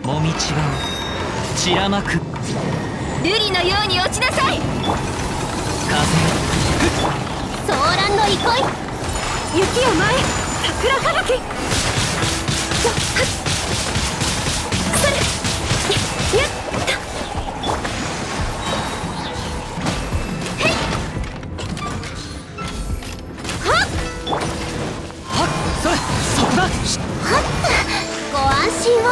もみちが散らまく。 瑠璃のように落ちなさい。 風ソーランの憩い。雪を舞い桜吹雪。それやっそこだ。 ご安心を。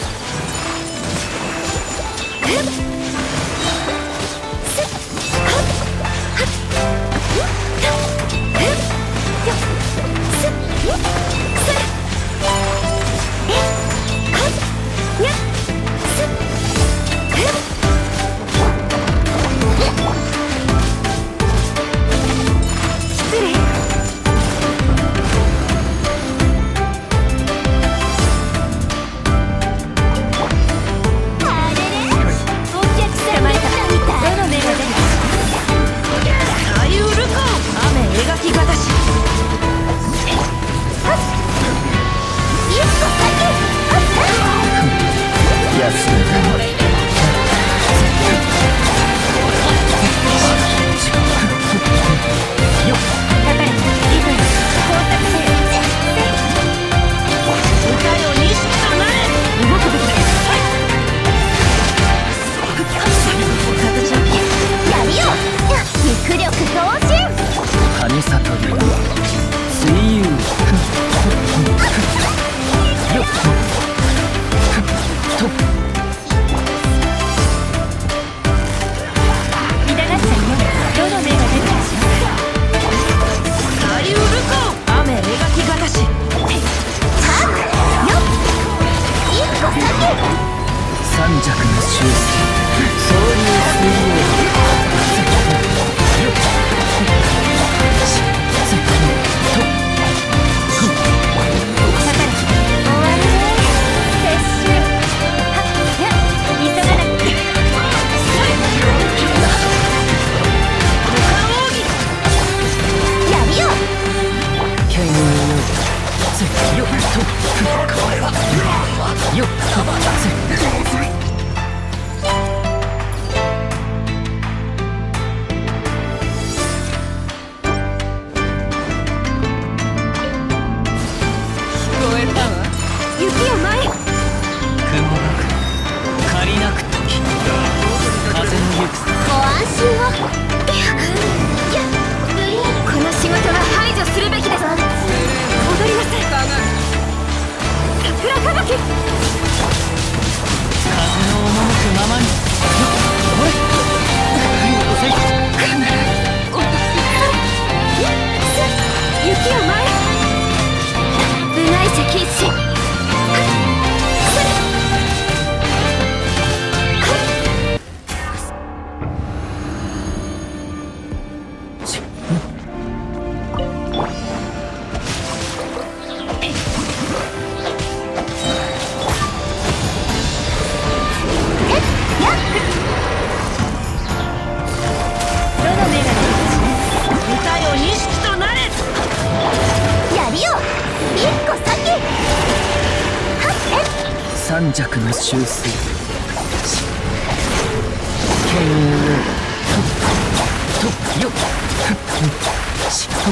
三尺の修正。剣をとよっしっ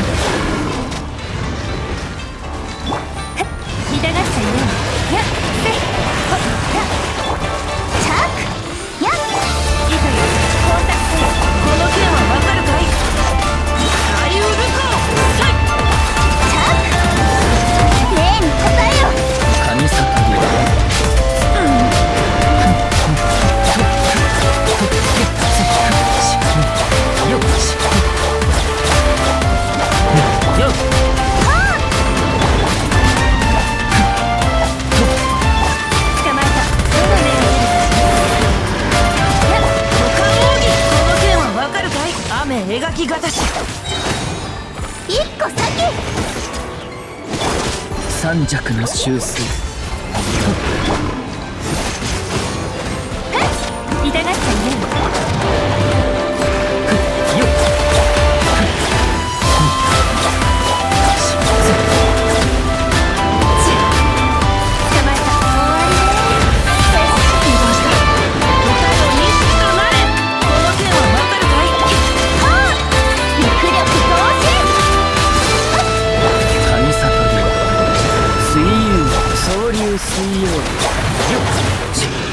痛がっちゃいない。やっせほっやチャークやっいとよ工作せよ。この剣はわかるかい。大ウルコチャーク例に答えよ。 神里よ描きがたし一個先三尺の修正。 痛がっちゃいない。捕まえた。終わりね。 水曜よっ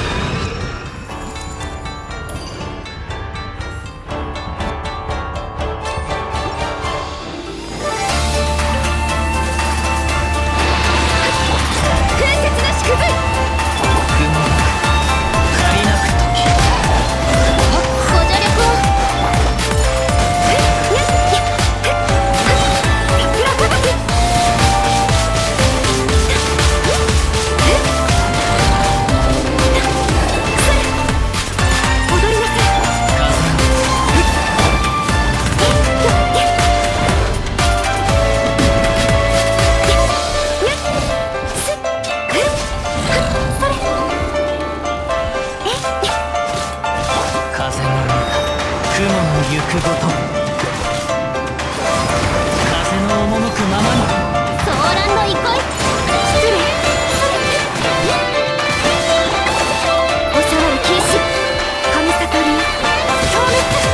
行くごと風の赴くままにソーランの憩い失礼おしゃわり禁止神里流消滅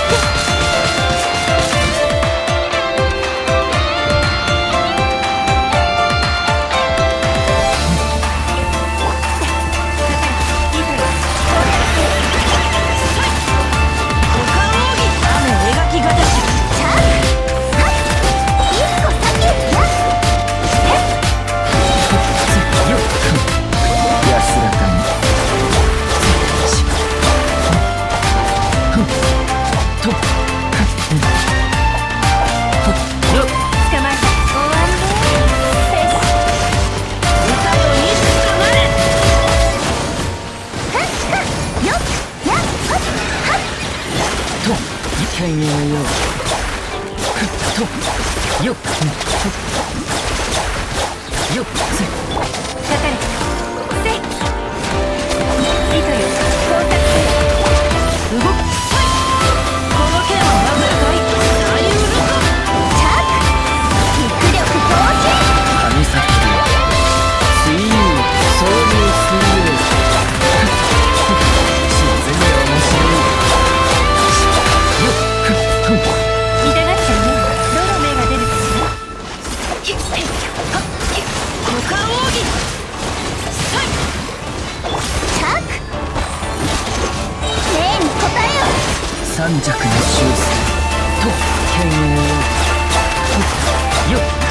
剣栄よとよっよっせかかれせい糸よ工作せ動くこの剣はわかるかい大ウルコチャック肉力増進神里水遊総流水遊沈み面白い痛がっちゃうねどの目が出るかしら股間奥義さいチャック霊に答えよ三尺の修正と剣栄よっ